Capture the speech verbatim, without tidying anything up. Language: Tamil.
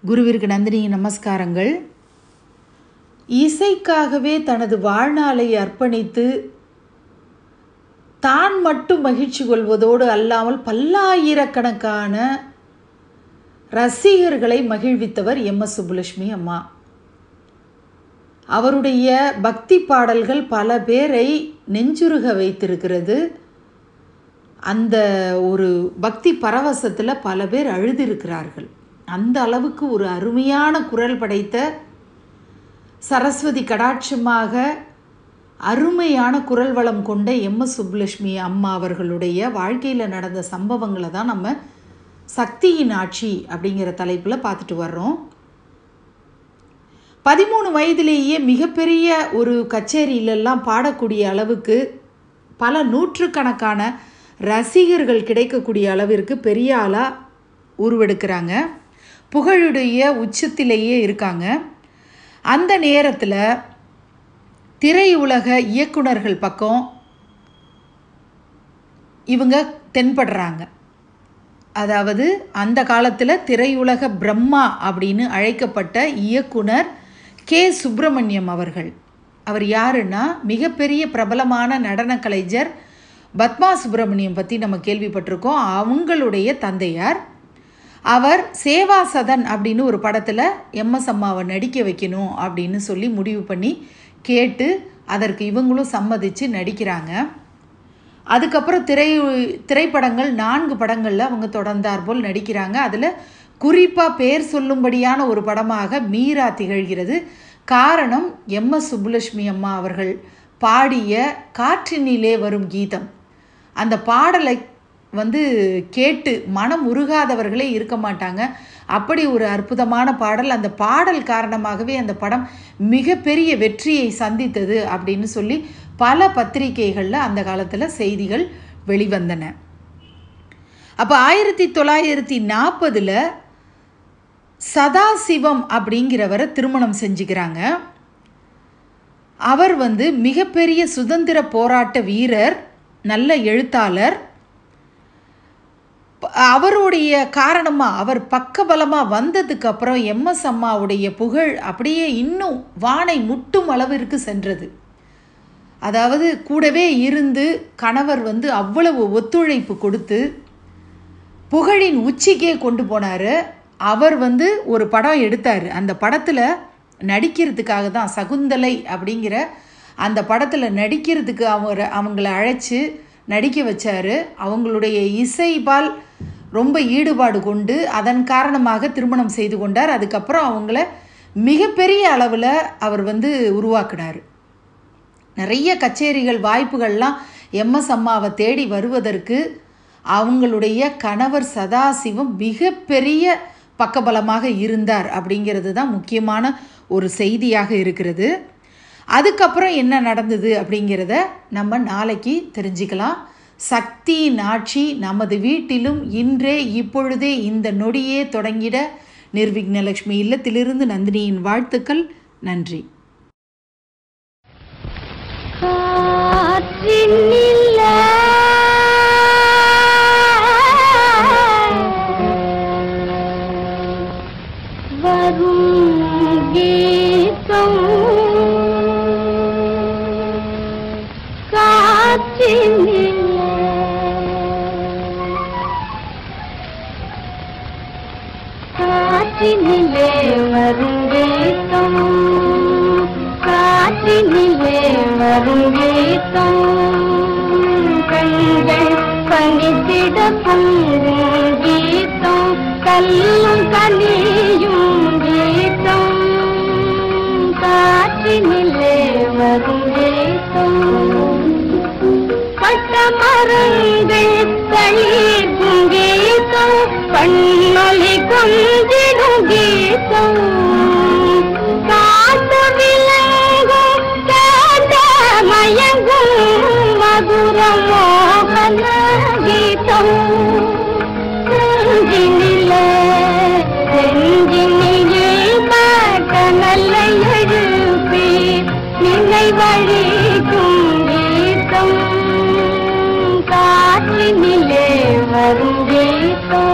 குருவிற்கு நந்தினி நமஸ்காரங்கள். இசைக்காகவே தனது வாழ்நாளை அர்ப்பணித்து தான் மட்டும் மகிழ்ச்சி கொள்வதோடு அல்லாமல் பல்லாயிரக்கணக்கான ரசிகர்களை மகிழ்வித்தவர் எம் எஸ் சுப்புலட்சுமி அம்மா. அவருடைய பக்தி பாடல்கள் பல பேரை நெஞ்சுருக வைத்திருக்கிறது. அந்த ஒரு பக்தி பரவசத்தில் பல பேர் அழுதிருக்கிறார்கள். அந்த அளவுக்கு ஒரு அருமையான குரல் படைத்த, சரஸ்வதி கடாட்சமாக அருமையான குரல் வளம் கொண்ட எம் எஸ் சுப்புலட்சுமி அம்மா அவர்களுடைய வாழ்க்கையில் நடந்த சம்பவங்களை தான் நம்ம சக்தியின் ஆட்சி அப்படிங்கிற தலைப்பில் பார்த்துட்டு வர்றோம். பதிமூணு வயதிலேயே மிகப்பெரிய ஒரு கச்சேரியிலெல்லாம் பாடக்கூடிய அளவுக்கு பல நூற்றுக்கணக்கான ரசிகர்கள் கிடைக்கக்கூடிய அளவிற்கு பெரிய ஆளாக உருவெடுக்கிறாங்க. புகழுடைய உச்சத்திலேயே இருக்காங்க. அந்த நேரத்தில் திரையுலக இயக்குனர்கள் பக்கம் இவங்க தென்படுறாங்க. அதாவது அந்த காலத்தில் திரையுலக பிரம்மா அப்படின்னு அழைக்கப்பட்ட இயக்குனர் கே சுப்பிரமணியம் அவர்கள். அவர் யாருன்னா மிகப்பெரிய பிரபலமான நடன கலைஞர் பத்மா சுப்பிரமணியம் பற்றி நம்ம கேள்விப்பட்டிருக்கோம். அவங்களுடைய தந்தையார். அவர் சேவா சதன் அப்படின்னு ஒரு படத்தில் எம்எஸ் அம்மாவை நடிக்க வைக்கணும் அப்படின்னு சொல்லி முடிவு பண்ணி கேட்டு அதற்கு இவங்களும் சம்மதித்து நடிக்கிறாங்க. அதுக்கப்புறம் திரை திரைப்படங்கள் நான்கு படங்களில் அவங்க தொடர்ந்தார் போல் நடிக்கிறாங்க. அதில் குறிப்பாக பேர் சொல்லும்படியான ஒரு படமாக மீரா திகழ்கிறது. காரணம் எம் எஸ் சுப்புலட்சுமி அம்மா அவர்கள் பாடிய காற்றினிலே வரும் கீதம். அந்த பாடலை வந்து கேட்டு மனம் உருகாதவர்களே இருக்க மாட்டாங்க. அப்படி ஒரு அற்புதமான பாடல். அந்த பாடல் காரணமாகவே அந்த படம் மிகப்பெரிய வெற்றியை சந்தித்தது அப்படின்னு சொல்லி பல பத்திரிகைகளில் அந்த காலத்தில் செய்திகள் வெளிவந்தன. அப்போ ஆயிரத்தி தொள்ளாயிரத்தி நாற்பதில் சதாசிவம் அப்படிங்கிறவரை திருமணம் செஞ்சுக்கிறாங்க. அவர் வந்து மிகப்பெரிய சுதந்திர போராட்ட வீரர், நல்ல எழுத்தாளர். அவருடைய காரணமாக அவர் பக்கபலமாக வந்ததுக்கப்புறம் எம்எஸ் அம்மாவுடைய புகழ் அப்படியே இன்னும் வானை முட்டும் அளவிற்கு சென்றது. அதாவது கூடவே இருந்து கணவர் வந்து அவ்வளவு ஒத்துழைப்பு கொடுத்து புகழின் உச்சிக்கே கொண்டு போனார். அவர் வந்து ஒரு படம் எடுத்தார். அந்த படத்தில் நடிக்கிறதுக்காக தான், சகுந்தலை அப்படிங்கிற அந்த படத்தில் நடிக்கிறதுக்கு அவர் அவங்கள அழைச்சி நடிக்க வச்சார். அவங்களுடைய இசைபால் ரொம்ப ஈடுபாடு கொண்டு அதன் காரணமாக திருமணம் செய்து கொண்டார். அதுக்கப்புறம் அவங்கள மிகப்பெரிய அளவில் அவர் வந்து உருவாக்கினார். நிறைய கச்சேரிகள் வாய்ப்புகள்லாம் எம்எஸ் அம்மாவை தேடி வருவதற்கு அவங்களுடைய கணவர் சதாசிவம் மிகப்பெரிய பக்கபலமாக இருந்தார் அப்படிங்கிறது தான் முக்கியமான ஒரு செய்தியாக இருக்கிறது. அதுக்கப்புறம் என்ன நடந்தது அப்படிங்கிறத நம்ம நாளைக்கு தெரிஞ்சுக்கலாம். சக்தியின் ஆட்சி நமது வீட்டிலும் இன்றே இப்பொழுதே இந்த நொடியே தொடங்கிட நிர்விக்னலட்சுமி இல்லத்திலிருந்து நந்தினியின் வாழ்த்துக்கள். நன்றி. காற்றினிலே வரும் கீதம், காற்றினிலே வரும் கீதம், கண்கள் பணித்திட பொங்கும் கீதம், கல்லும் கனியும் கீதம், காற்றினிலே வரும் கீதம், பட்டமரங்கள் தளிர்க்கும் கீதம், கண்ணொலி கொஞ்சிடும் கீதம், காட்டு விலங்கும் கேட்ட மயங்கும் மதுர மோகன கீதம், நெஞ்சினிலே நெஞ்சினில் பாட்ட நல்ல எழுப்பி நினைவழிக்கும் கீதம், காற்றினிலே வரும் கீதம்.